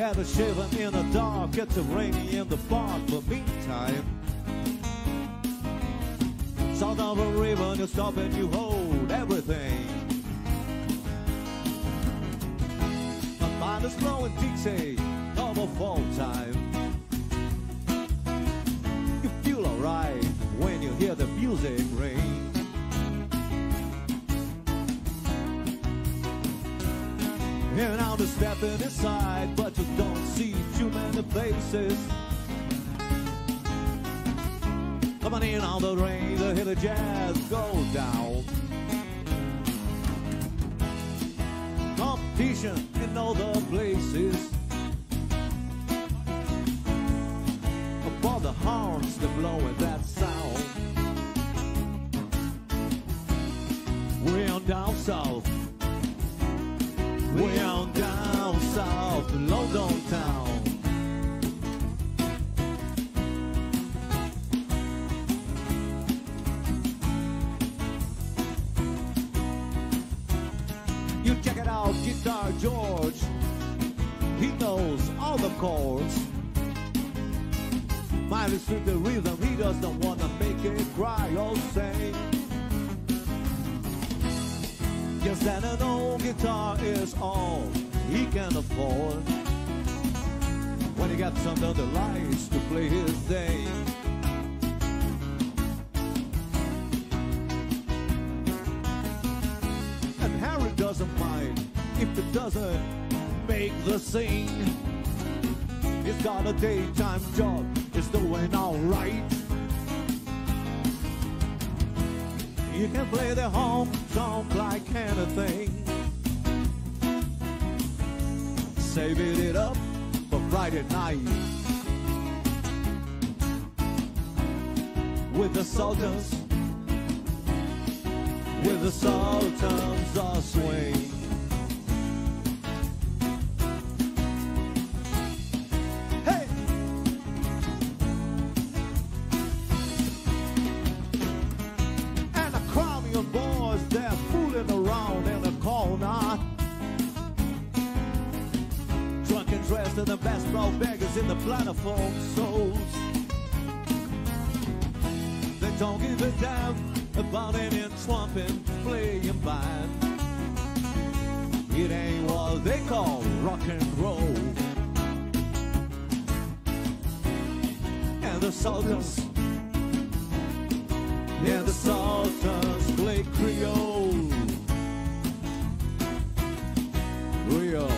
Better shaven in the dark, it's raining in the park. But meantime, south of a river, you stop and you hold everything. My mind is flowing Dixie over fall time. You feel alright when you hear the music ring. And now they're stepping inside, but you don't see too many faces. Coming in on the rain, to hear the jazz go down. Competition in other places. Above the horns, they're blowing that sound. We're on down south. We're on down south to London town. You check it out, Guitar George. He knows all the chords. Might is with the rhythm, he doesn't wanna make it cry or sing. Just that an old guitar is all he can afford when he gets under the lights to play his thing. And Harry doesn't mind if it doesn't make the scene. He's got a daytime job, it's doing alright. You can play the home song like anything. Saving it up for Friday night with the Sultans, with the Sultans of Swing. To the best broke beggars in the platform souls. They don't give a damn about any trumpet playing band. It ain't what they call rock and roll. And the Sultans, yeah, the Sultans play Creole. Creole.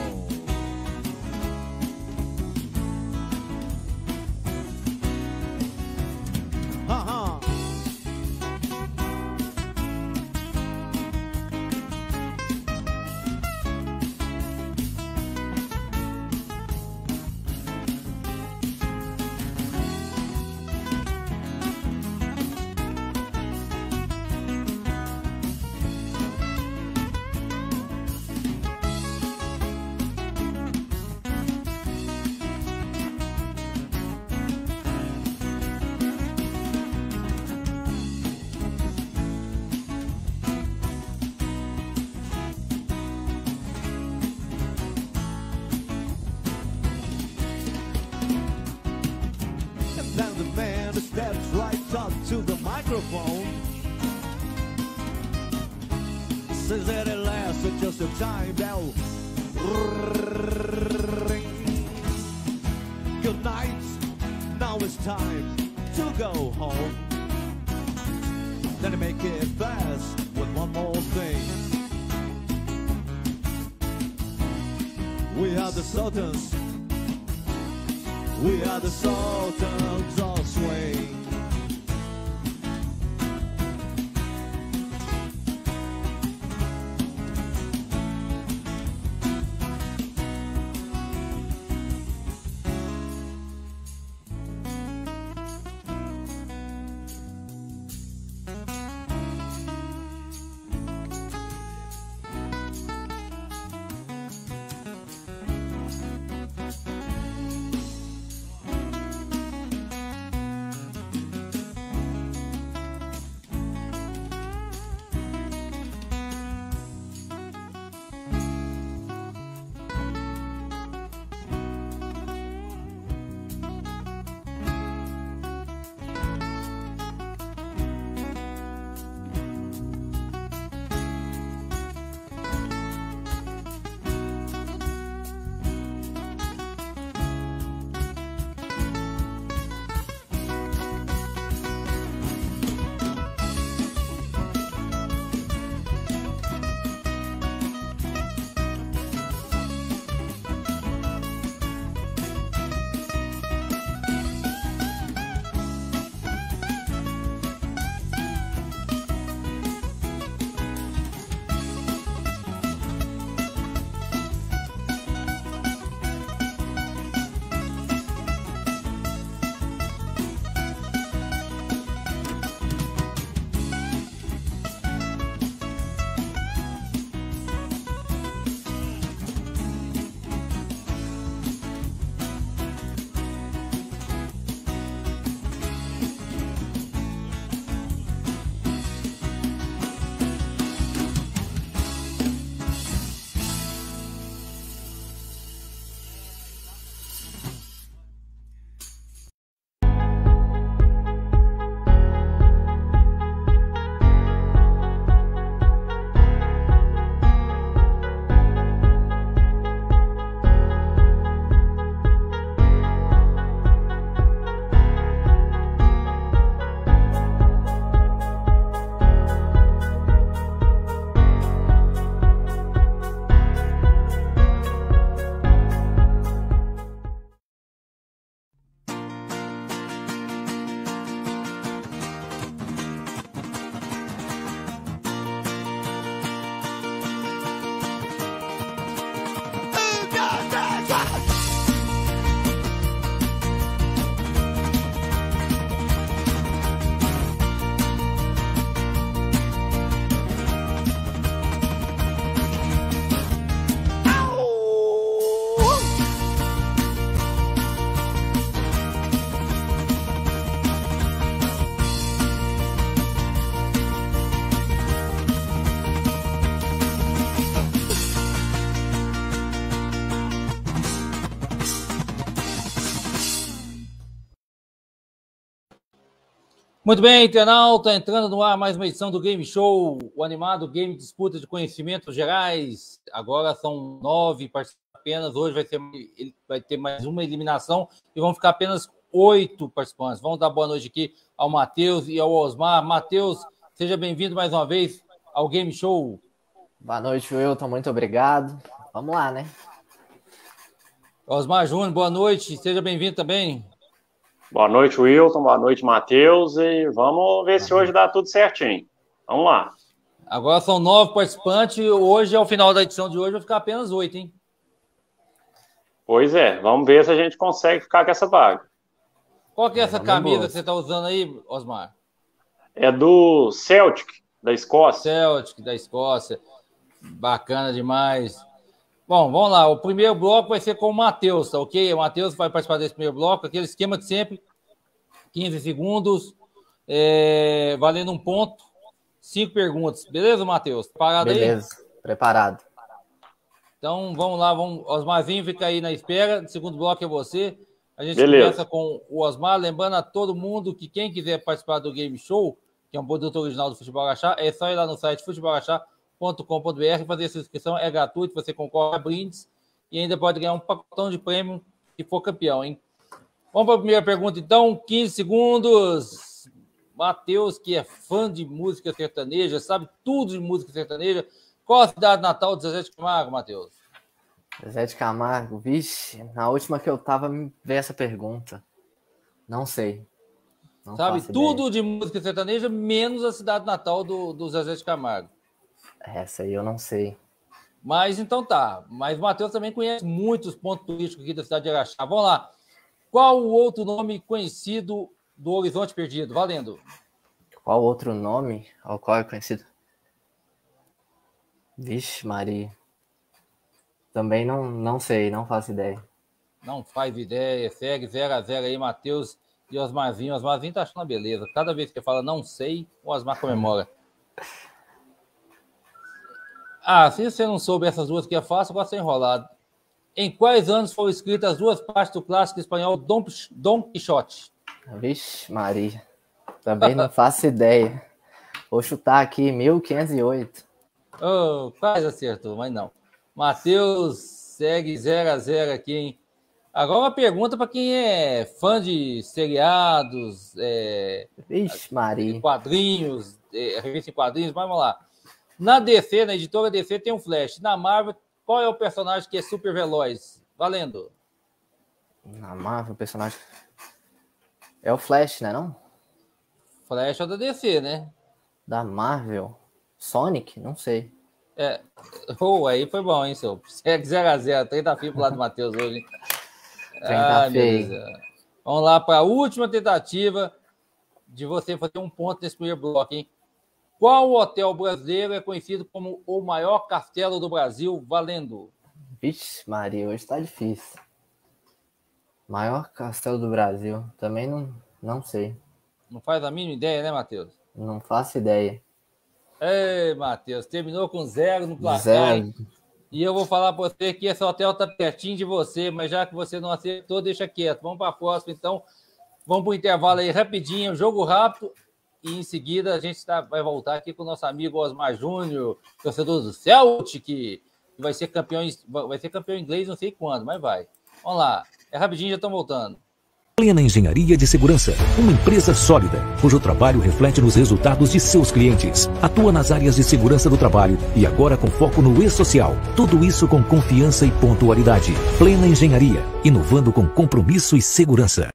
Steps right up to the microphone. Says that it lasts at just a time bell ring. Good night, now it's time to go home. Then I make it fast with one more thing. We are the Sultans. We are the Sultans of Swing. Muito bem, internauta, entrando no ar mais uma edição do Game Show, o animado game de disputa de conhecimentos gerais. Agora são 9 participantes apenas, hoje vai ter mais uma eliminação e vão ficar apenas 8 participantes. Vamos dar boa noite aqui ao Matheus e ao Osmar. Matheus, seja bem-vindo mais uma vez ao Game Show. Boa noite, Wilton, muito obrigado. Vamos lá, né? Osmar Júnior, boa noite, seja bem-vindo também. Boa noite, Wilton. Boa noite, Matheus. E vamos ver se hoje dá tudo certinho. Vamos lá. Agora são 9 participantes. Hoje, ao final da edição de hoje, vai ficar apenas 8, hein? Pois é. Vamos ver se a gente consegue ficar com essa vaga. Qual que é essa camisa que você está usando aí, Osmar? É do Celtic, da Escócia. Celtic, da Escócia. Bacana demais. Bom, vamos lá. O primeiro bloco vai ser com o Matheus, tá ok? O Matheus vai participar desse primeiro bloco. Aquele esquema de sempre. 15 segundos. Valendo 1 ponto. 5 perguntas. Beleza, Matheus? Preparado aí? Beleza, preparado. Então, vamos lá. Osmarzinho fica aí na espera. O segundo bloco é você. A gente começa com o Osmar. Lembrando a todo mundo que quem quiser participar do Game Show, que é um produto original do Futebol Agachá, é só ir lá no site futebolagachá.com.br, fazer essa inscrição, é gratuito, você concorre a brindes e ainda pode ganhar um pacotão de prêmio se for campeão, hein? Vamos para a primeira pergunta, então, 15 segundos. Matheus, que é fã de música sertaneja, sabe tudo de música sertaneja. Qual a cidade natal de Zezé de Camargo, Matheus? Zezé de Camargo, vixe, na última que eu tava me veio essa pergunta. Não sei. Não sabe tudo de música sertaneja, menos a cidade natal do Zezé de Camargo. Essa aí eu não sei. Mas então tá. Mas o Matheus também conhece muitos pontos turísticos aqui da cidade de Araxá. Vamos lá. Qual o outro nome conhecido do Horizonte Perdido? Valendo. Qual outro nome ao qual é conhecido? Vixe, Maria. Também não sei, não faço ideia. Não faz ideia. Segue 0-0 aí, Matheus e Osmarzinho. Osmarzinho tá achando uma beleza. Cada vez que fala não sei, o Osmar comemora. Se você não soube essas duas que é fácil, pode ser enrolado. Em quais anos foram escritas as duas partes do clássico espanhol Dom Quixote? Vixe, Maria. Também não faço ideia. Vou chutar aqui 1508. Quase acertou, mas não. Matheus segue 0-0 aqui, hein? Agora uma pergunta para quem é fã de seriados, Vixe, Maria. Quadrinhos, revista em quadrinhos, mas vamos lá. Na DC, na editora DC, tem um Flash. Na Marvel, qual é o personagem que é super veloz? Valendo. Na Marvel, o personagem... É o Flash, né, não? Flash é da DC, né? Da Marvel? Sonic? Não sei. Aí foi bom, hein, seu? Segue 0-0. 30 fio pro lado do Matheus hoje, hein? 30 feio. Vamos lá para a última tentativa de você fazer 1 ponto nesse primeiro bloco, hein? Qual hotel brasileiro é conhecido como o maior castelo do Brasil? Valendo. Vixe, Maria, hoje tá difícil. Maior castelo do Brasil. Também não sei. Não faz a mínima ideia, né, Matheus? Não faço ideia. Matheus, terminou com 0 no placar. 0. E eu vou falar para você que esse hotel tá pertinho de você, mas já que você não acertou, deixa quieto. Vamos para a próxima, então. Vamos para o intervalo aí rapidinho, jogo rápido. E em seguida a gente vai voltar aqui com o nosso amigo Osmar Júnior, torcedor do Celtic, que vai ser campeão inglês não sei quando, mas vai. Vamos lá, rapidinho, já estão voltando. Plena Engenharia de Segurança, uma empresa sólida, cujo trabalho reflete nos resultados de seus clientes. Atua nas áreas de segurança do trabalho e agora com foco no e-social. Tudo isso com confiança e pontualidade. Plena Engenharia, inovando com compromisso e segurança.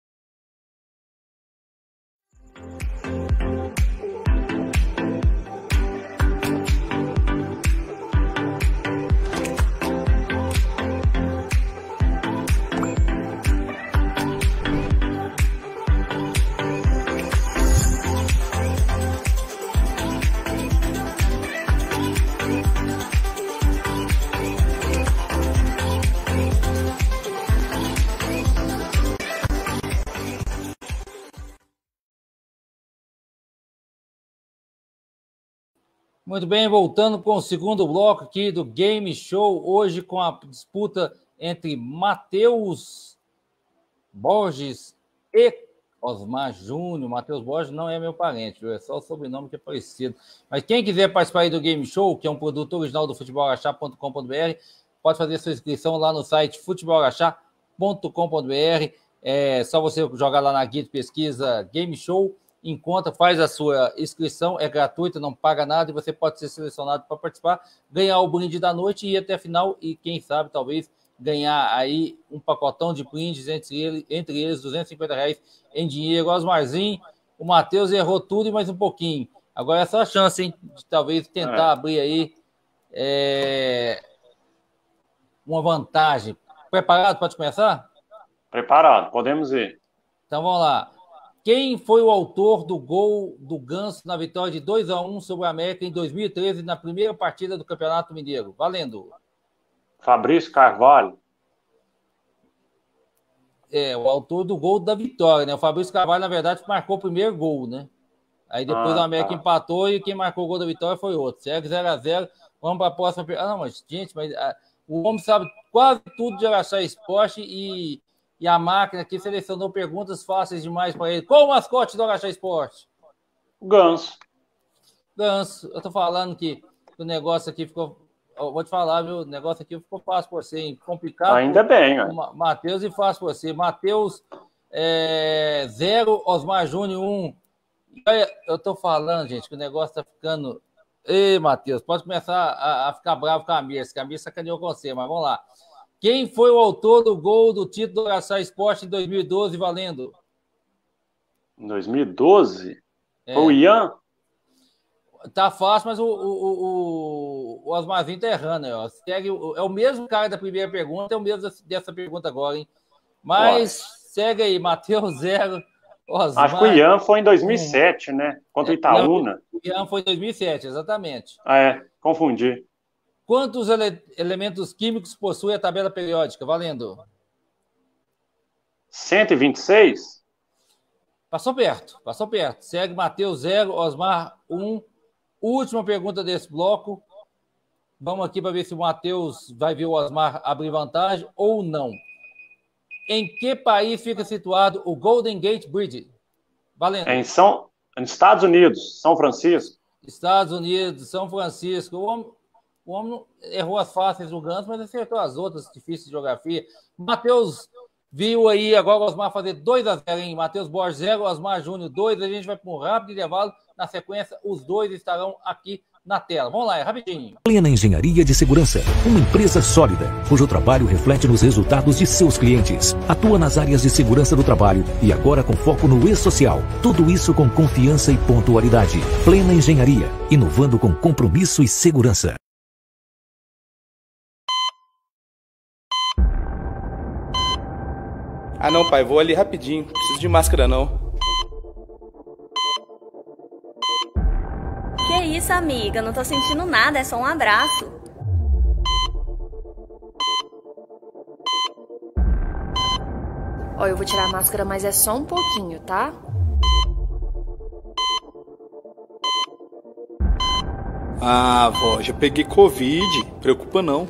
Muito bem, voltando com o segundo bloco aqui do Game Show, hoje com a disputa entre Matheus Borges e Osmar Júnior, Matheus Borges não é meu parente, viu? É só o sobrenome que é parecido. Mas quem quiser participar aí do Game Show, que é um produto original do futebolagachá.com.br, pode fazer sua inscrição lá no site futebolagachá.com.br. É só você jogar lá na guia de pesquisa Game Show, encontra, faz a sua inscrição, é gratuita, não paga nada e você pode ser selecionado para participar, ganhar o brinde da noite e ir até a final e quem sabe talvez ganhar aí um pacotão de brindes, entre eles R$250 em dinheiro. Osmarzinho, o Matheus errou tudo e mais um pouquinho. Agora é só a chance, hein, de talvez tentar abrir aí uma vantagem. Preparado? Pode começar? Preparado, podemos ir. Então vamos lá. Quem foi o autor do gol do Ganso na vitória de 2-1 sobre o América em 2013, na primeira partida do Campeonato Mineiro? Valendo. Fabrício Carvalho. O autor do gol da vitória, né? O Fabrício Carvalho, na verdade, marcou o primeiro gol, né? Aí depois o América empatou e quem marcou o gol da vitória foi outro. Segue 0-0. Vamos para a próxima. Não, mas, gente, o homem sabe quase tudo de Araxá Esporte e a máquina aqui selecionou perguntas fáceis demais para ele. Qual o mascote do Araxá Esporte? O Ganso. Ganso. Eu tô falando que o negócio aqui ficou... Eu vou te falar, viu? O negócio aqui ficou fácil por você, hein? Complicado. Ainda bem, ó. Matheus e fácil por você. Matheus 0, Osmar Júnior 1. Eu tô falando, gente, que o negócio tá ficando... Ei, Matheus, pode começar a ficar bravo com a Mirce, que a Mirce sacaneou com você, mas vamos lá. Quem foi o autor do gol do título do Araxá Esporte em 2012, valendo? Em 2012? Foi o Ian? Tá fácil, mas o Osmarzinho tá errando, ó. Segue, é o mesmo cara da primeira pergunta, é o mesmo dessa pergunta agora, hein? Mas segue aí, Matheus 0, Osmar... Acho que o Ian foi em 2007, né? Contra o Itaúna. O Ian foi em 2007, exatamente. Confundi. Quantos elementos químicos possui a tabela periódica? Valendo. 126? Passou perto. Segue Matheus 0, Osmar 1. Última pergunta desse bloco. Vamos aqui para ver se o Matheus vai ver o Osmar abrir vantagem ou não. Em que país fica situado o Golden Gate Bridge? Valendo. Em Estados Unidos, São Francisco. Estados Unidos, São Francisco. O homem errou as fáceis do Ganso, mas acertou as outras difíceis de geografia. Matheus viu aí agora o Osmar fazer 2-0, hein? Matheus Borges 0, Osmar Júnior 2. A gente vai para um rápido intervalo. Na sequência, os dois estarão aqui na tela. Vamos lá, é rapidinho. Plena Engenharia de Segurança, uma empresa sólida, cujo trabalho reflete nos resultados de seus clientes. Atua nas áreas de segurança do trabalho e agora com foco no e-social. Tudo isso com confiança e pontualidade. Plena Engenharia, inovando com compromisso e segurança. Ah não, pai, vou ali rapidinho. Não preciso de máscara não. Que isso, amiga? Não tô sentindo nada, é só um abraço. Ó, eu vou tirar a máscara, mas é só um pouquinho, tá? Ah, vó, já peguei Covid. Preocupa não.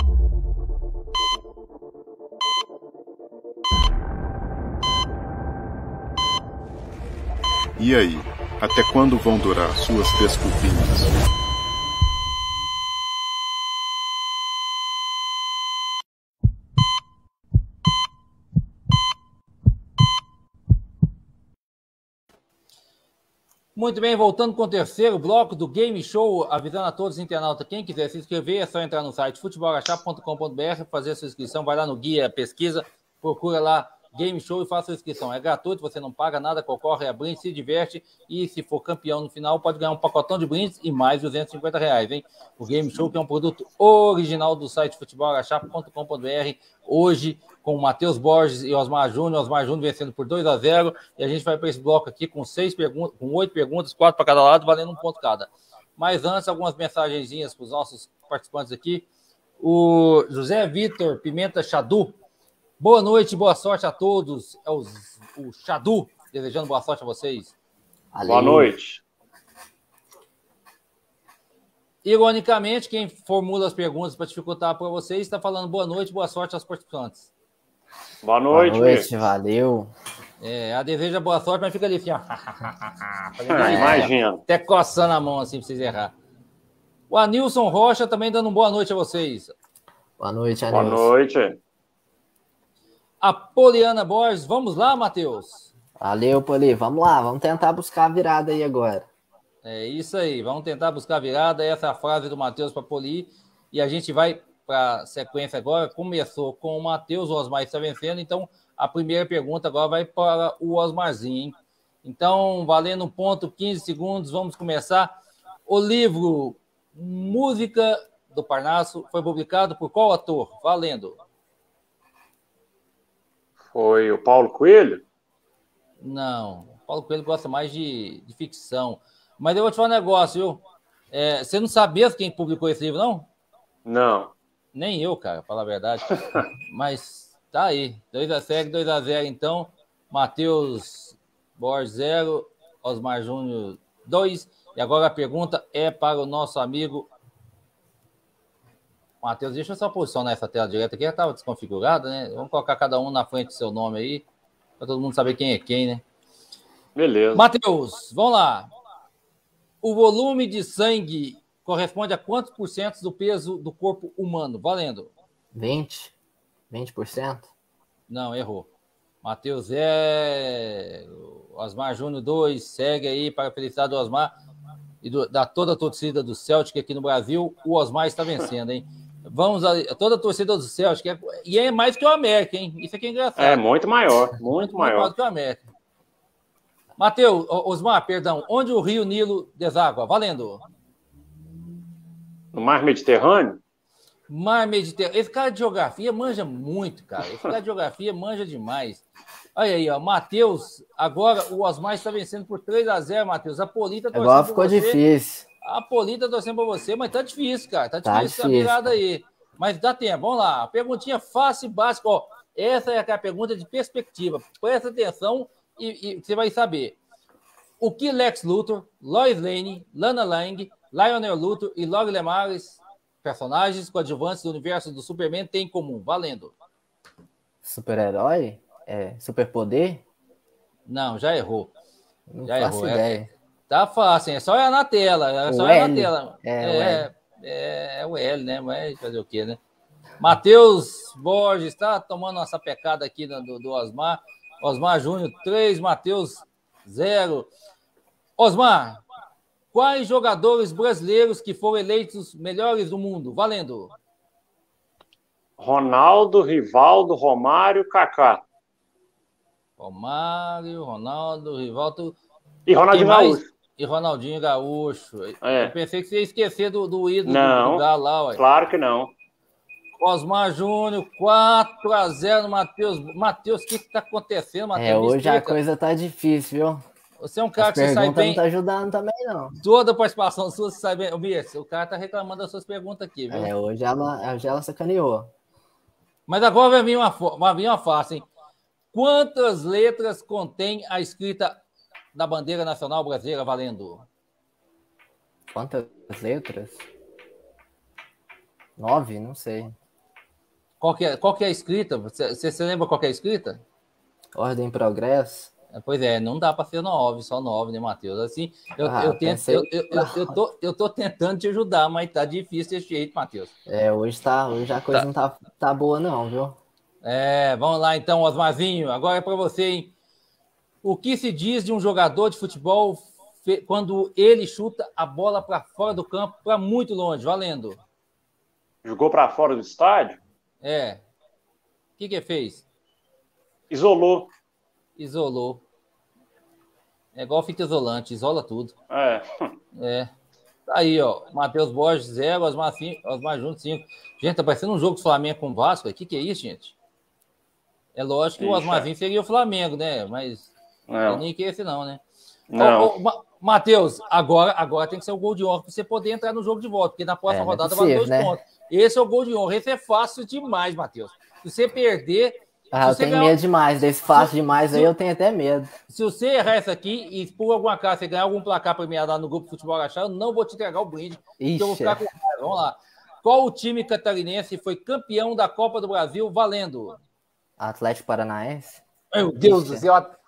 E aí, até quando vão durar suas desculpinhas? Muito bem, voltando com o terceiro bloco do Game Show, avisando a todos os internautas, quem quiser se inscrever, é só entrar no site futebolagachá.com.br, fazer a sua inscrição, vai lá no guia pesquisa, procura lá Game Show e faça a inscrição. É gratuito, você não paga nada, concorre a brinde, se diverte e se for campeão no final, pode ganhar um pacotão de brindes e mais R$250, hein? O Game Show, que é um produto original do site futebolagachá.com.br, hoje com o Matheus Borges e Osmar Júnior vencendo por 2-0, e a gente vai para esse bloco aqui com 8 perguntas, 4 para cada lado, valendo um ponto cada. Mas antes, algumas mensagenzinhas para os nossos participantes aqui. O José Vitor Pimenta Chadu, boa noite, boa sorte a todos. É o Chadu, desejando boa sorte a vocês. Valeu. Boa noite. Ironicamente, quem formula as perguntas para dificultar para vocês está falando boa noite, boa sorte aos participantes. Boa noite, valeu. A deseja boa sorte, mas fica ali assim, ó. Imagina. Até coçando a mão assim pra vocês errar. O Anilson Rocha também dando boa noite a vocês. Boa noite, Anilson. Boa noite. A Poliana Borges, vamos lá, Matheus? Valeu, Poli. Vamos lá, vamos tentar buscar a virada aí agora. É isso aí, vamos tentar buscar a virada. Essa é a frase do Matheus para Poli. E a gente vai para a sequência agora. Começou com o Matheus, o Osmar está vencendo. Então, a primeira pergunta agora vai para o Osmarzinho, hein? Então, valendo 1 ponto, 15 segundos, vamos começar. O livro Música do Parnaso foi publicado por qual ator? Valendo. Foi o Paulo Coelho? Não, o Paulo Coelho gosta mais de ficção. Mas eu vou te falar um negócio, viu? Você não sabia quem publicou esse livro, não? Não. Nem eu, cara, pra falar a verdade. Mas tá aí. 2-0, então. Matheus Borges 0, Osmar Júnior 2. E agora a pergunta é para o nosso amigo Matheus. Deixa eu só posicionar essa tela direta aqui. Já estava desconfigurada, né? Vamos colocar cada um na frente do seu nome aí, para todo mundo saber quem é quem, né? Beleza. Matheus, vamos lá. O volume de sangue corresponde a quantos por cento do peso do corpo humano? Valendo. 20%? Não, errou. Matheus 0, Osmar Júnior 2, segue aí para a felicidade do Osmar e da toda a torcida do Celtic aqui no Brasil. O Osmar está vencendo, hein? Vamos a toda a torcida do Celtic, e é mais que o América, hein? Isso aqui é engraçado. É muito maior, muito maior que o América. Matheus, Osmar, perdão, onde o rio Nilo deságua? Valendo. No Mar Mediterrâneo? Mar Mediterrâneo. Esse cara de geografia manja muito, cara. Esse cara de geografia manja demais. Olha aí, ó. Matheus, agora o Osmar está vencendo por 3-0, Matheus. A Polita torcendo agora ficou difícil. A Polita torcendo por você, mas tá difícil, cara. Tá difícil essa virada aí. Mas dá tempo, vamos lá. Perguntinha fácil e básica. Ó, essa é a pergunta de perspectiva. Presta atenção e você vai saber. O que Lex Luthor, Lois Lane, Lana Lang, Lionel Luthor e Log Lemares, personagens coadjuvantes do universo do Superman, têm em comum? Valendo. Super-herói? Superpoder? Não, já errou. Não faço ideia. Tá fácil, é só olhar na tela. É só olhar na tela. É o L, né? Mas fazer o quê, né? Matheus Borges está tomando essa pecada aqui do Osmar. Osmar Júnior 3, Matheus 0. Osmar, quais jogadores brasileiros que foram eleitos melhores do mundo? Valendo. Ronaldo, Rivaldo, Romário, Kaká. Romário, Ronaldo, Rivaldo. E Ronaldinho Gaúcho. E Ronaldinho Gaúcho. Eu pensei que você ia esquecer do ídolo do Galo lá. Ué. Claro que não. Osmar Júnior, 4-0 no Matheus. Matheus, o que está acontecendo, Matheus? Hoje a coisa tá difícil, viu? Você é um cara que você sai bem. Não tá ajudando também, não. Toda a participação sua, você sai bem. O cara tá reclamando das suas perguntas aqui, viu? Hoje ela sacaneou. Mas agora vai vir uma fácil, hein? Quantas letras contém a escrita da bandeira nacional brasileira, valendo? Quantas letras? 9? Não sei. Qual que é a escrita? Você lembra qual que é a escrita? Ordem e Progresso. Pois é, não dá para ser 9, só 9, né, Matheus? Assim, eu tô tentando te ajudar, mas tá difícil desse jeito, Matheus. Hoje a coisa não tá boa, não, viu? Vamos lá então, Osmarzinho. Agora é para você, hein? O que se diz de um jogador de futebol quando ele chuta a bola para fora do campo, para muito longe? Valendo. Jogou para fora do estádio? O que fez? Isolou. É igual fita isolante, isola tudo. Aí, ó, Matheus Borges 0, Osmar Júnior 5. Gente, tá parecendo um jogo do Flamengo com o Vasco. O que é isso, gente? É lógico que o Osmarzinho seria o Flamengo, né? Mas não nem que esse não, né? Não. Matheus, agora tem que ser o gol de honra para você poder entrar no jogo de volta, porque na próxima rodada vale 2 pontos. Esse é o gol de honra. Esse é fácil demais, Matheus. Se você perder... eu tenho medo demais. Desse fácil demais aí, eu tenho até medo. Se você errar essa aqui e por alguma casa você ganhar algum placar premiado lá no grupo Futebol Agachado, eu não vou te entregar o brinde. Porque eu vou ficar com raiva. Vamos lá. Qual o time catarinense foi campeão da Copa do Brasil valendo? Atlético Paranaense. Meu Deus do céu.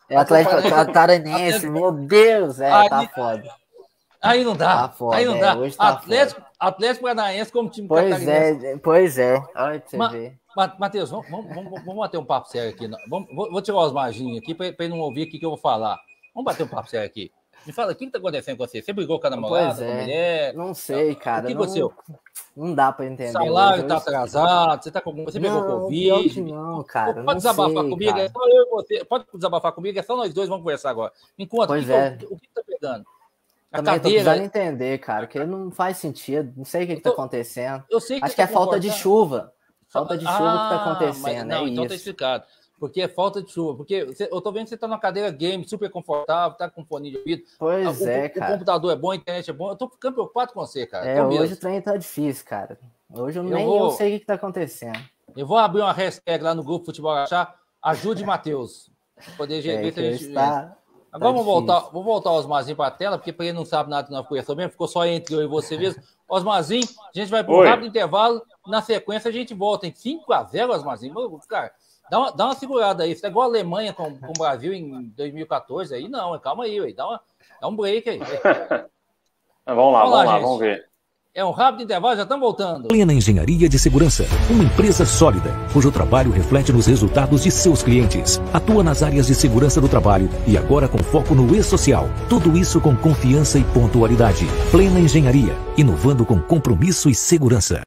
É Atlético Catarinense, meu Deus, tá foda. Aí não dá, tá foda, aí não dá. Hoje tá Atlético Paranaense como time catarinense. Pois é. Olha pra você ver. Matheus, vamos bater um papo sério aqui. Vou tirar os marginhos aqui para ele não ouvir o que eu vou falar. Vamos bater um papo sério aqui. Me fala, o que está acontecendo com você? Você brigou com a namorada, com a mulher? Não sei, cara. O que aconteceu? Não dá para entender. O salário está atrasado, você pegou Covid. Não, cara. Pode desabafar comigo, cara. É só eu e você. Pode desabafar comigo, é só nós dois, vamos conversar agora. Me conta, o que está pegando? A cadeira... tô precisando entender, cara, que não faz sentido. Não sei o que está acontecendo. Eu sei que acho que é falta de chuva. Falta de chuva que está acontecendo. Não, então tá explicado. Porque é falta de chuva. Porque eu tô vendo que você tá numa cadeira game super confortável, tá com fone de ouvido. Pois cara. O computador é bom, a internet é bom. Eu tô ficando preocupado com você, cara. Hoje o trem tá difícil, cara. Hoje eu sei o que tá acontecendo. Eu vou abrir uma hashtag lá no grupo Futebol Achar. Ajude Matheus. Poder ver se a gente... Agora vamos voltar o Osmarzinho para a tela, porque para ele não sabe nada que nós conversamos mesmo, ficou só entre eu e você mesmo. Osmarzinho, a gente vai para um rápido intervalo, na sequência a gente volta em 5-0, Osmarzinho. Cara, dá uma segurada aí. Isso é igual a Alemanha com o Brasil em 2014, aí não, calma aí, dá um break aí. Vamos lá, vamos ver. É um rápido intervalo, já estamos voltando. Plena Engenharia de Segurança, uma empresa sólida, cujo trabalho reflete nos resultados de seus clientes. Atua nas áreas de segurança do trabalho e agora com foco no e-social. Tudo isso com confiança e pontualidade. Plena Engenharia, inovando com compromisso e segurança.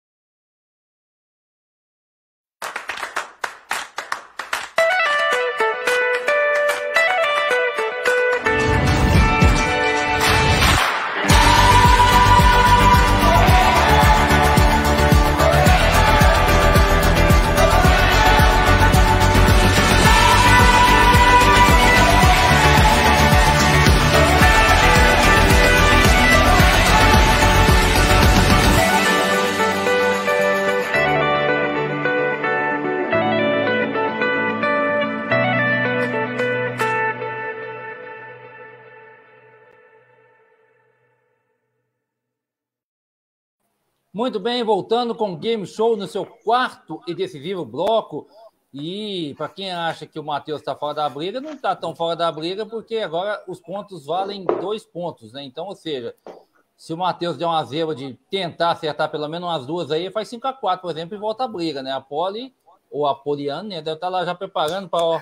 Muito bem, voltando com o Game Show no seu quarto e decisivo bloco. E para quem acha que o Matheus está fora da briga, não está tão fora da briga, porque agora os pontos valem 2 pontos, né? Então, ou seja, se o Matheus der uma zebra de tentar acertar pelo menos umas duas aí, faz 5-4, por exemplo, e volta a briga, né? A Poli, ou a Poliana, né, deve estar lá já preparando para...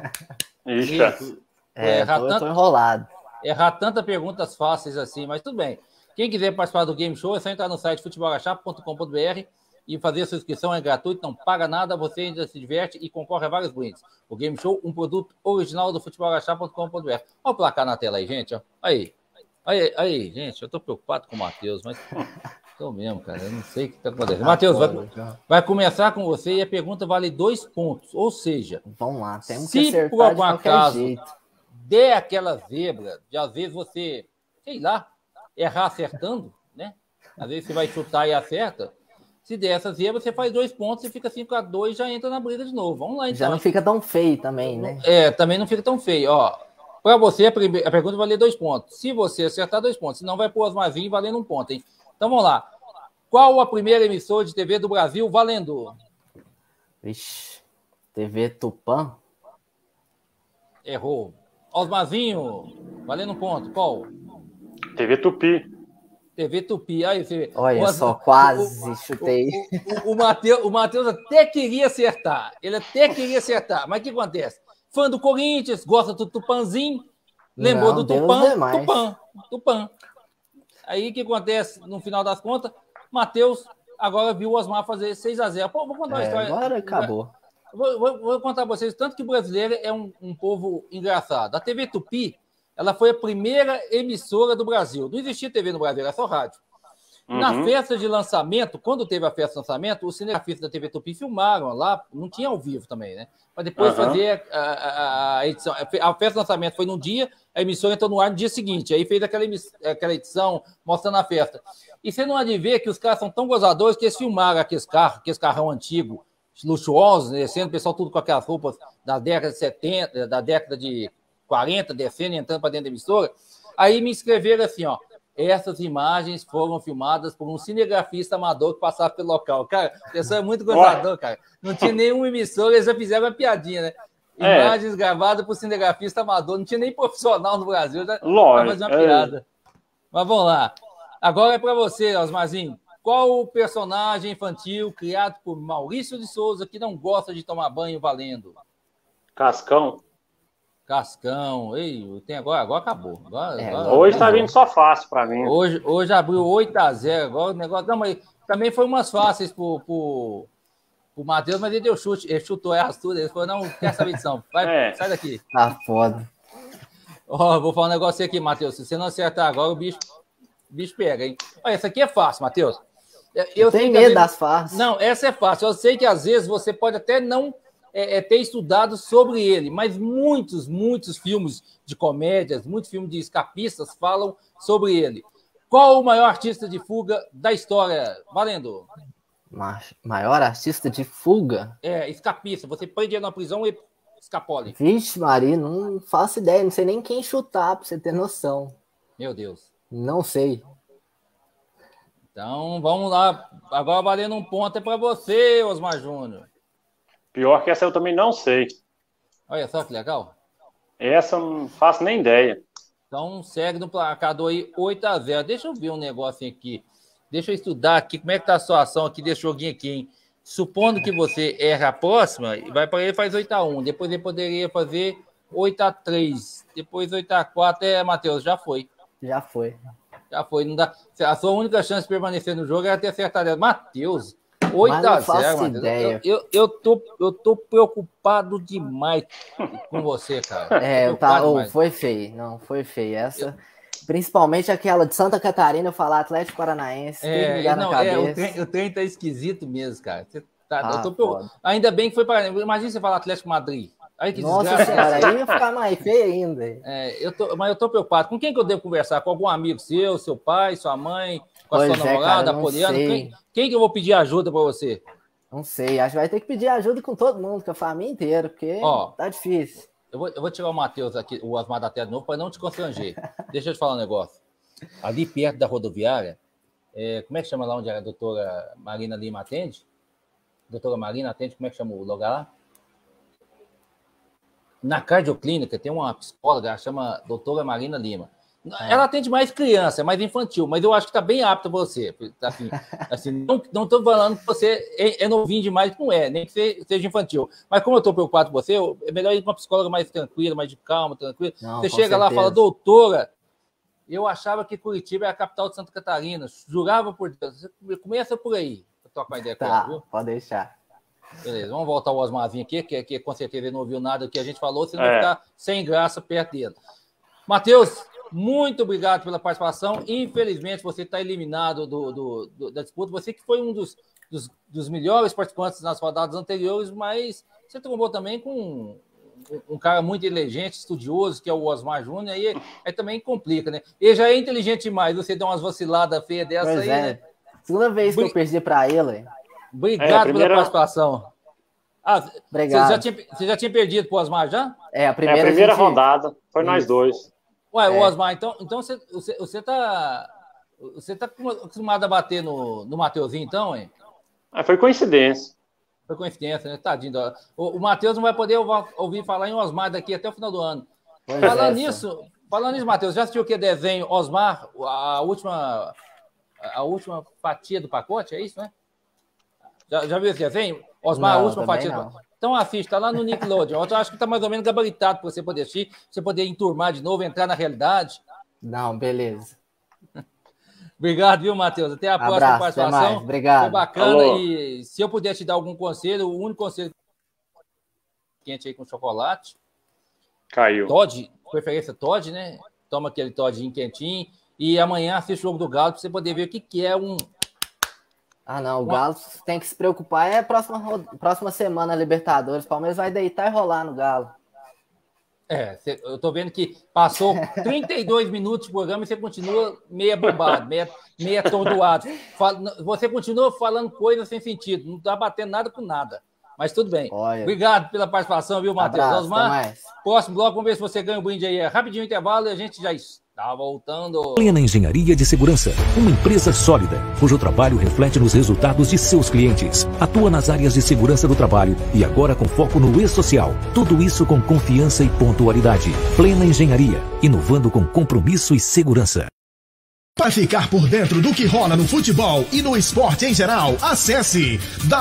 tô enrolado. Errar tantas perguntas fáceis assim, mas tudo bem. Quem quiser participar do Game Show é só entrar no site futebolachap.com.br e fazer a sua inscrição, é gratuito, não paga nada, você ainda se diverte e concorre a vários brindes. O Game Show, um produto original do futebolachap.com.br. Olha o placar na tela aí, gente. Ó. Aí, gente, eu tô preocupado com o Matheus, mas tô mesmo, cara, eu não sei o que tá acontecendo. Matheus, vai começar com você e a pergunta vale 2 pontos, ou seja, vamos lá, temos que acertar se por algum acaso jeito der aquela zebra, de às vezes você, sei lá, errar acertando, né? Às vezes você vai chutar e acerta. Se der essa zebra, você faz 2 pontos e fica 5-2 e já entra na briga de novo. Vamos lá, então. Já não fica tão feio também, né? Também não fica tão feio. Ó, para você, a pergunta vai valer 2 pontos. Se você acertar, 2 pontos. Se não, vai pôr as Osmarzinho valendo 1 ponto, hein? Então, vamos lá. Qual a primeira emissora de TV do Brasil valendo? Vixe, TV Tupã? Errou. Osmarzinho, valendo 1 ponto. Qual? TV Tupi. TV Tupi. Aí você... Olha só, quase chutei. O Matheus até queria acertar. Ele até queria acertar. Mas o que acontece? Fã do Corinthians, gosta do Tupanzinho, lembrou do Tupã. Aí o que acontece no final das contas? Matheus agora viu o Osmar fazer 6-0. Pô, vou contar uma história. Agora acabou. Vou contar para vocês, tanto que o brasileiro é um povo engraçado. A TV Tupi, ela foi a primeira emissora do Brasil. Não existia TV no Brasil, era só rádio. Na festa de lançamento, quando teve a festa de lançamento, os cinegrafistas da TV Tupi filmaram lá, não tinha ao vivo também, né? Para depois fazer a edição. A festa de lançamento foi num dia, a emissora entrou no ar no dia seguinte, aí fez aquela edição mostrando a festa. E você não há de ver que os caras são tão gozadores que eles filmaram aqueles carrão antigo, luxuosos, descendo, o pessoal tudo com aquelas roupas da década de 70, da década de 40, descendo e entrando para dentro da emissora. Aí me escreveram assim, ó, essas imagens foram filmadas por um cinegrafista amador que passava pelo local. Cara, a pessoa é muito gozador, cara. Não tinha nenhuma emissora, eles já fizeram uma piadinha, né? Imagens gravadas por cinegrafista amador. Não tinha nem profissional no Brasil. Já Lógico. Uma piada. Mas vamos lá. Agora é para você, Osmarzinho. Qual o personagem infantil criado por Maurício de Souza que não gosta de tomar banho valendo? Cascão. Ei, tem agora acabou. Hoje tá vindo só fácil para mim. Hoje abriu 8-0. Agora o negócio. Não, mas também foi umas fáceis pro Matheus, mas ele deu chute. Ele chutou elas tudo. Ele falou: não quer saber disso. Vai, sai daqui. Tá foda. Vou falar um negócio aqui, Matheus. Se você não acertar agora, o bicho pega, hein? Olha, essa aqui é fácil, Matheus. Eu tenho medo das fáceis. Não, essa é fácil. Eu sei que às vezes você pode até não ter estudado sobre ele, mas muitos filmes de comédias, muitos filmes de escapistas falam sobre ele. Qual o maior artista de fuga da história? Valendo. Maior artista de fuga? Escapista. Você prende ele na prisão e escapole. Vixe, Maria, não faço ideia. Não sei nem quem chutar, pra você ter noção. Meu Deus. Não sei. Então, vamos lá. Agora valendo um ponto é para você, Osmar Júnior. Pior que essa eu também não sei. Olha só que legal. Essa eu não faço nem ideia. Então, segue no placar do aí 8-0. Deixa eu ver um negócio aqui. Deixa eu estudar aqui como é que tá a situação aqui desse joguinho aqui, hein? Supondo que você erra a próxima, vai para ele faz 8-1. Depois ele poderia fazer 8-3. Depois 8-4. Matheus, já foi. Já foi. Não dá. A sua única chance de permanecer no jogo era ter acertado. Matheus, 8-0, eu tô preocupado demais com você, cara. Foi feio. Não, foi feio. Essa, principalmente aquela de Santa Catarina, eu falar Atlético Paranaense, tem que ligar na cabeça. O trem tá esquisito mesmo, cara. Ainda bem que foi para. Imagina você falar Atlético Madrid. Aí que Nossa desgraça. Senhora, aí ia ficar mais feio ainda. Mas eu tô preocupado. Com quem que eu devo conversar? Com algum amigo seu pai, sua mãe, com a sua namorada, a Poliana? Quem que eu vou pedir ajuda para você? Não sei, acho que vai ter que pedir ajuda com todo mundo, com a família inteira, porque tá difícil. Eu vou tirar o Matheus aqui, o Osmar da tela de novo, para não te constranger. Deixa eu te falar um negócio. Ali perto da rodoviária, como é que chama lá onde a doutora Marina Lima atende? Doutora Marina atende, como é que chama o lugar lá? Na cardioclínica tem uma psicóloga, ela chama doutora Marina Lima. Ela atende mais criança, mais infantil, mas eu acho que está bem apta para você. Assim, não estou falando que você é novinho demais, não é, nem que seja infantil. Mas como eu estou preocupado com você, é melhor ir com uma psicóloga mais tranquila, mais de calma, tranquila. Você chega lá e fala: doutora, eu achava que Curitiba é a capital de Santa Catarina, jurava por Deus. Você começa por aí, para trocar uma ideia com ela, viu? Pode deixar. Beleza, vamos voltar ao Osmarzinho aqui, que com certeza ele não ouviu nada do que a gente falou, senão vai ficar sem graça perto dele. Matheus, muito obrigado pela participação. Infelizmente, você está eliminado da disputa. Você que foi um dos melhores participantes nas rodadas anteriores, mas você trombou também com um cara muito inteligente, estudioso, que é o Osmar Júnior, aí também complica, né? Ele já é inteligente demais, você deu umas vaciladas feias dessa aí, né? Segunda vez que eu perdi para ele. Obrigado pela participação. Obrigado. Você já tinha perdido pro Osmar, já? A primeira rodada. Foi nós dois. Ué, Osmar, então você tá acostumado a bater no Mateuzinho, então, hein? Foi coincidência. Foi coincidência, né? Tadinho. O Matheus não vai poder ouvir falar em Osmar daqui até o final do ano. Falando nisso, Matheus, já assistiu o que desenho Osmar, a última fatia do pacote, é isso, né? Já viu esse desenho? Osmar, a última fatia. Então assiste, tá lá no Nickelodeon. Eu acho que tá mais ou menos gabaritado para você poder assistir, você poder enturmar de novo, entrar na realidade. Não, beleza. Obrigado, viu, Matheus? Até a próxima participação. Obrigado. Foi bacana. Alô. E se eu puder te dar algum conselho, o único conselho quente aí com chocolate. Caiu. Todd, preferência Todd, né? Toma aquele Toddinho quentinho. E amanhã assiste o jogo do Galo para você poder ver o que é um. Não, o Galo tem que se preocupar. É a próxima semana, Libertadores. O Palmeiras vai deitar e rolar no Galo. Eu tô vendo que passou 32 minutos de programa e você continua meia bombado, meia atordoado. Você continua falando coisas sem sentido, não tá batendo nada com nada. Mas tudo bem. Olha. Obrigado pela participação, viu, Matheus? Abraço, Osmar, até mais. próximo bloco, vamos ver se você ganha o brinde aí. É rapidinho intervalo e a gente já está voltando. Plena Engenharia de Segurança, uma empresa sólida, cujo trabalho reflete nos resultados de seus clientes. Atua nas áreas de segurança do trabalho e agora com foco no e-social. Tudo isso com confiança e pontualidade. Plena Engenharia, inovando com compromisso e segurança. Para ficar por dentro do que rola no futebol e no esporte em geral, acesse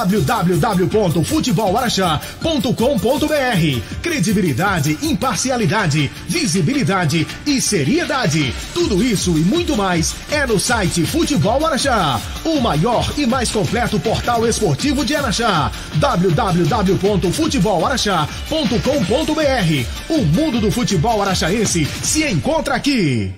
www.futebolaraxá.com.br. Credibilidade, imparcialidade, visibilidade e seriedade. Tudo isso e muito mais é no site Futebol Araxá, o maior e mais completo portal esportivo de Araxá. www.futebolaraxá.com.br. O mundo do futebol araxaense se encontra aqui.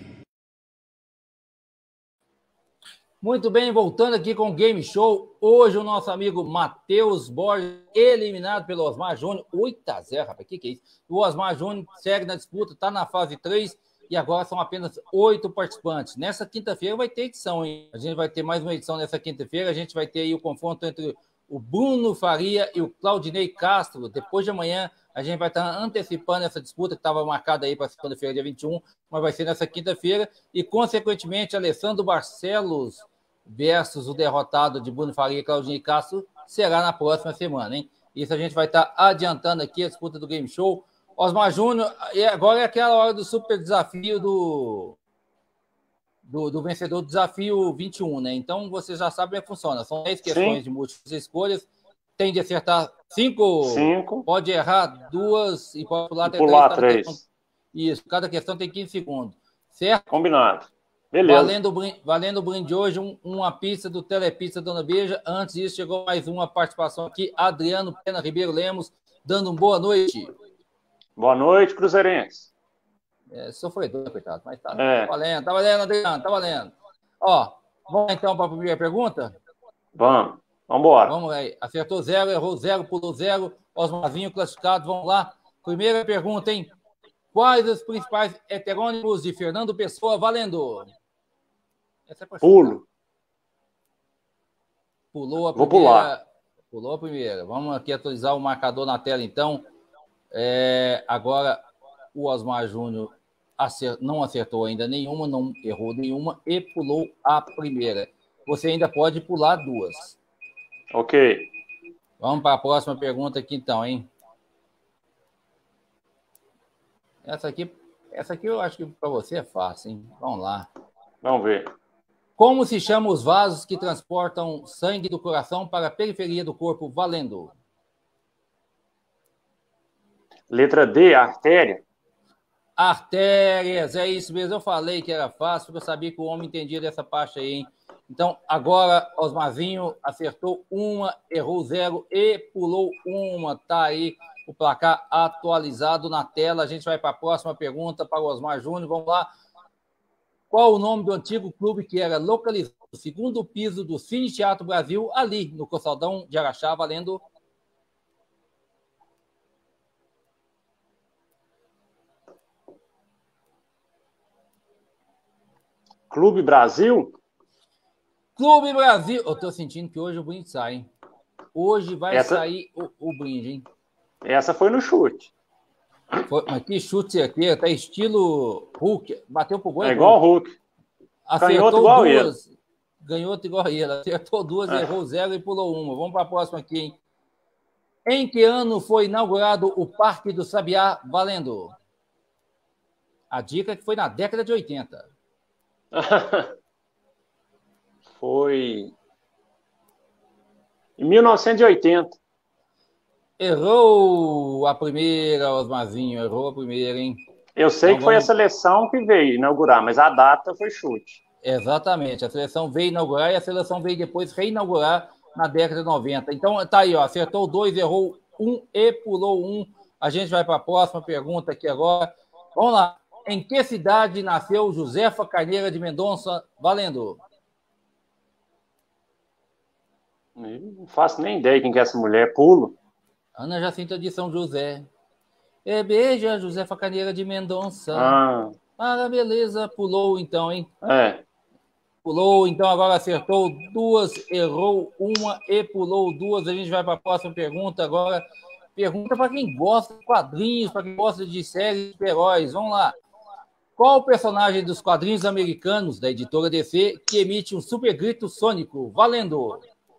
Muito bem, voltando aqui com o Game Show. Hoje o nosso amigo Matheus Borges, eliminado pelo Osmar Júnior. 8-0, rapaz, que é isso? O Osmar Júnior segue na disputa, está na fase 3 e agora são apenas 8 participantes. Nessa quinta-feira vai ter edição, hein? A gente vai ter mais uma edição nessa quinta-feira. A gente vai ter aí o confronto entre o Bruno Faria e o Claudinei Castro. Depois de amanhã a gente vai estar antecipando essa disputa que estava marcada aí para segunda-feira, dia 21, mas vai ser nessa quinta-feira. E, consequentemente, Alessandro Barcelos versus o derrotado de Bruno Faria e Claudinei Castro será na próxima semana, hein? Isso a gente vai estar adiantando aqui a disputa do Game Show. Osmar Júnior, e agora é aquela hora do super desafio do vencedor do desafio 21, né? Então você já sabe como é que funciona. São 10 questões de múltiplas escolhas. Tem de acertar 5, pode errar 2 e pode pular até 3. Isso, cada questão tem 15 segundos. Certo? Combinado. Beleza. Valendo o brinde hoje, uma pizza do Telepizza Dona Beija. Antes disso, chegou mais uma participação aqui. Adriano Pena Ribeiro Lemos, dando boa noite. Boa noite, Cruzeirense. Sofredor, coitado, mas tá valendo, Adriano, tá valendo. Ó, vamos então para a primeira pergunta? Vamos embora. Vamos aí. Acertou 0, errou 0, pulou 0. Osmarzinho classificado, vamos lá. Primeira pergunta, hein? Quais os principais heterônimos de Fernando Pessoa? Valendo. Essa é Pulo. Pulou a primeira. Vou pular. Pulou a primeira. Vamos aqui atualizar o marcador na tela, então. Agora, o Osmar Júnior não acertou ainda nenhuma, não errou nenhuma e pulou a primeira. Você ainda pode pular 2. Ok. Vamos para a próxima pergunta aqui, então, hein? Essa aqui eu acho que para você é fácil, hein? Vamos lá. Vamos ver. Como se chamam os vasos que transportam sangue do coração para a periferia do corpo? Valendo. Letra D, artéria. Artérias, é isso mesmo. Eu falei que era fácil, porque eu sabia que o homem entendia dessa parte aí, hein? Então, agora, Osmarzinho acertou 1, errou 0 e pulou 1. Tá aí o placar atualizado na tela. A gente vai para a próxima pergunta para o Osmar Júnior. Vamos lá. Qual o nome do antigo clube que era localizado no segundo piso do Cine Teatro Brasil, ali no Coçaldão de Araxá? Valendo. Clube Brasil? Clube Brasil. Eu tô sentindo que hoje o brinde sai, hein? Hoje vai sair o brinde, hein? Essa foi no chute. Mas que chute aqui, tá estilo Hulk. Bateu pro gol. É igual o Hulk. Acertou igual 2. Ganhou igual ele. Acertou 2, errou 0 e pulou 1. Vamos para a próxima aqui, hein? Em que ano foi inaugurado o Parque do Sabiá? Valendo. A dica é que foi na década de 80. Foi em 1980. Errou a primeira, Osmarzinho. Errou a primeira, hein? Eu sei que foi a seleção que veio inaugurar, mas a data foi chute. Exatamente. A seleção veio inaugurar e a seleção veio depois reinaugurar na década de 90. Então, tá aí, ó. Acertou 2, errou 1 e pulou 1. A gente vai para a próxima pergunta aqui agora. Vamos lá. Em que cidade nasceu Josefa Carneiro de Mendonça? Valendo. Não faço nem ideia quem que é essa mulher. Pulo. Ana Jacinta de São José. Beija Josefa Carneiro de Mendonça. Beleza. Pulou então, hein? Pulou, então agora acertou 2, errou 1 e pulou 2. A gente vai para a próxima pergunta agora. Pergunta para quem gosta de quadrinhos, para quem gosta de séries de heróis. Vamos lá. Qual o personagem dos quadrinhos americanos da editora DC que emite um super grito sônico? Valendo!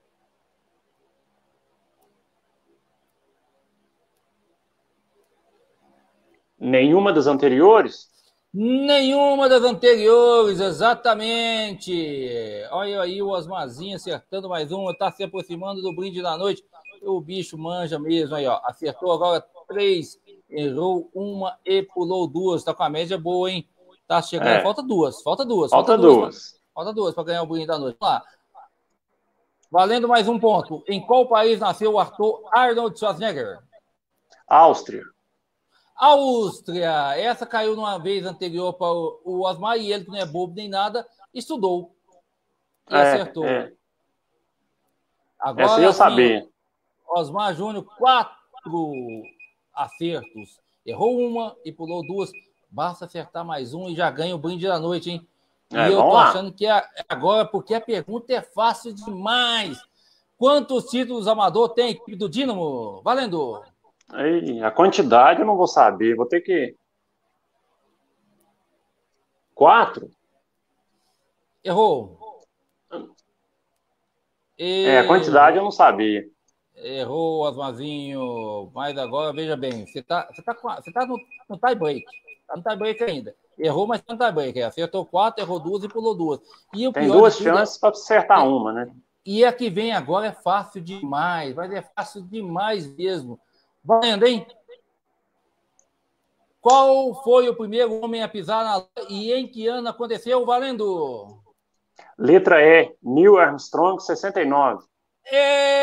Nenhuma das anteriores? Nenhuma das anteriores, exatamente. Olha aí o Osmarzinho acertando mais uma, está se aproximando do brinde da noite. O bicho manja mesmo aí, ó. Acertou agora 3, errou 1 e pulou 2. Está com a média boa, hein? Tá chegando. Falta duas. Falta duas para ganhar o brinde da noite. Vamos lá. Valendo mais um ponto. Em qual país nasceu o ator Arnold Schwarzenegger? Áustria. Essa caiu numa vez anterior para o Osmar e ele, que não é bobo nem nada, estudou e acertou. Agora, essa eu sabia. Osmar Júnior, 4 acertos. Errou 1 e pulou 2. Basta acertar mais um e já ganha o brinde da noite, hein? E eu tô achando que é agora, porque a pergunta é fácil demais. Quantos títulos amador tem a equipe do Dínamo? Valendo! A quantidade eu não vou saber, vou ter que... 4? Errou. A quantidade eu não sabia. Errou, Osmarzinho. Mas agora, veja bem, você tá no tie break. Tá no tie break ainda. Errou, mas tá no tie break. Acertou 4, errou 2 e pulou 2. E o tem 2 chances para acertar uma, né? E a que vem agora é fácil demais. Mas é fácil demais mesmo. Valendo, hein? Qual foi o primeiro homem a pisar na Lua e em que ano aconteceu? Valendo! Letra E, Neil Armstrong, 69. Que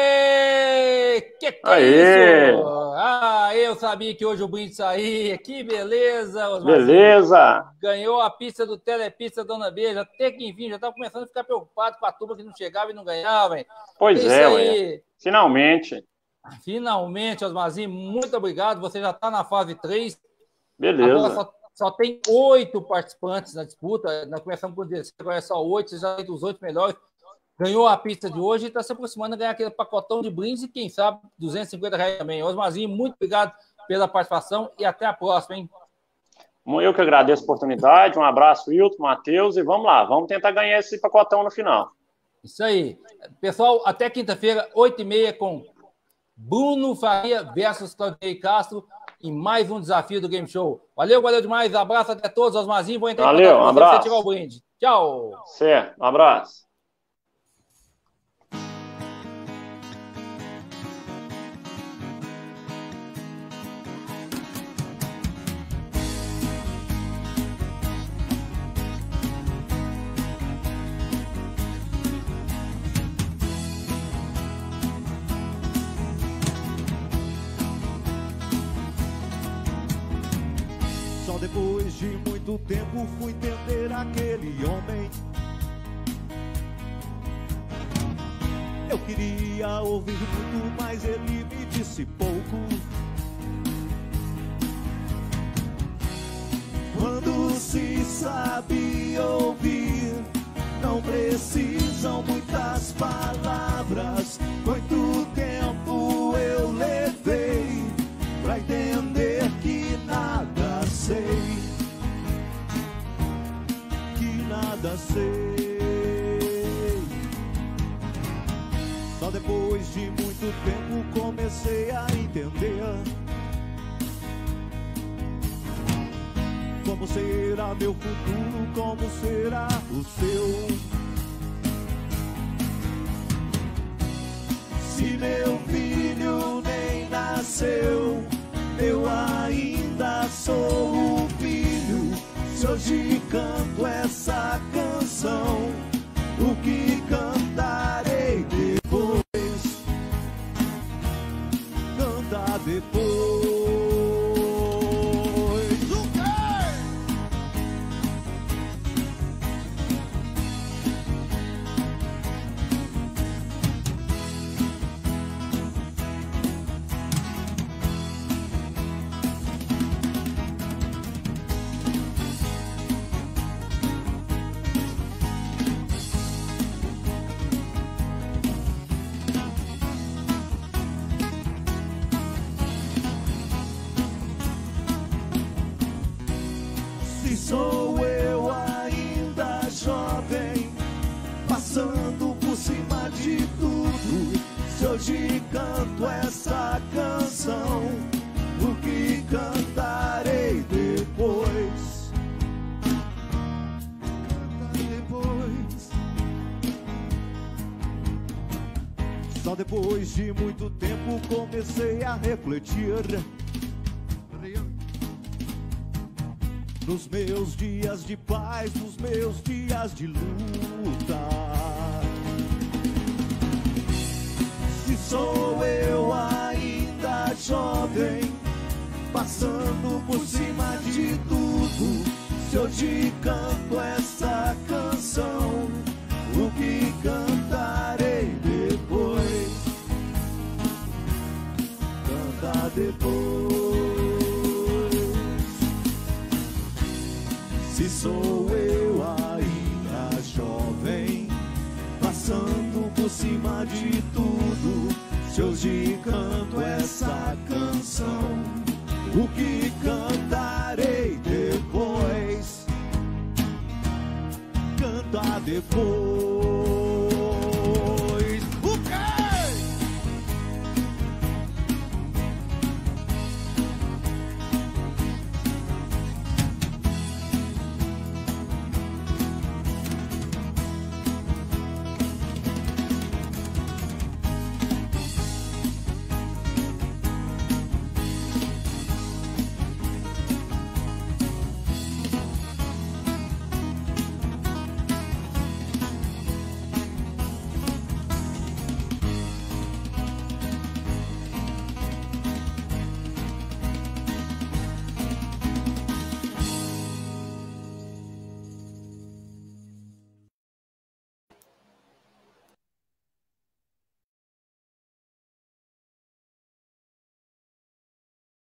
é isso? Eu sabia que hoje o brinde saía. Que beleza, Osmarzinho. Beleza! Ganhou a pista do Telepista Dona Beija. Até que enfim, já estava começando a ficar preocupado com a turma que não chegava e não ganhava, hein? Pois é, finalmente. Finalmente, Osmarzinho, muito obrigado. Você já está na fase 3. Beleza. Agora só tem 8 participantes na disputa. Nós começamos com 16, agora é só 8. Você já tem os 8 melhores. Ganhou a pista de hoje e está se aproximando a ganhar aquele pacotão de brindes e, quem sabe, R$250 também. Osmarzinho, muito obrigado pela participação e até a próxima, hein? Eu que agradeço a oportunidade. Um abraço, Wilton, Matheus, e vamos lá. Vamos tentar ganhar esse pacotão no final. Isso aí. Pessoal, até quinta-feira, 8h30, com Bruno Faria versus Claudinei Castro em mais um desafio do Game Show. Valeu demais. Abraço até todos. Osmarzinho, vou entrar em contato com você para tirar o brinde. Tchau. Certo, um abraço. Depois de muito tempo fui entender aquele homem. Eu queria ouvir muito, mas ele me disse pouco. Quando se sabe ouvir, não precisam muitas palavras. Quanto tempo eu levei pra entender que nada sei, que nada sei. Só depois de muito tempo comecei a entender como será meu futuro, como será o seu. Se meu filho nem nasceu, eu ainda sou o filho. Se hoje canto essa canção, o que cantarei depois? Cantar depois. hoje canto essa canção, o que cantarei depois? Só depois de muito tempo comecei a refletir nos meus dias de paz, nos meus dias de luta. Se sou eu ainda jovem, passando por cima de tudo, se eu te canto essa canção, o que cantarei depois? Canta depois. Se sou eu ainda jovem, passando por cima de tudo, se hoje canto essa canção, o que cantarei depois? Canta depois.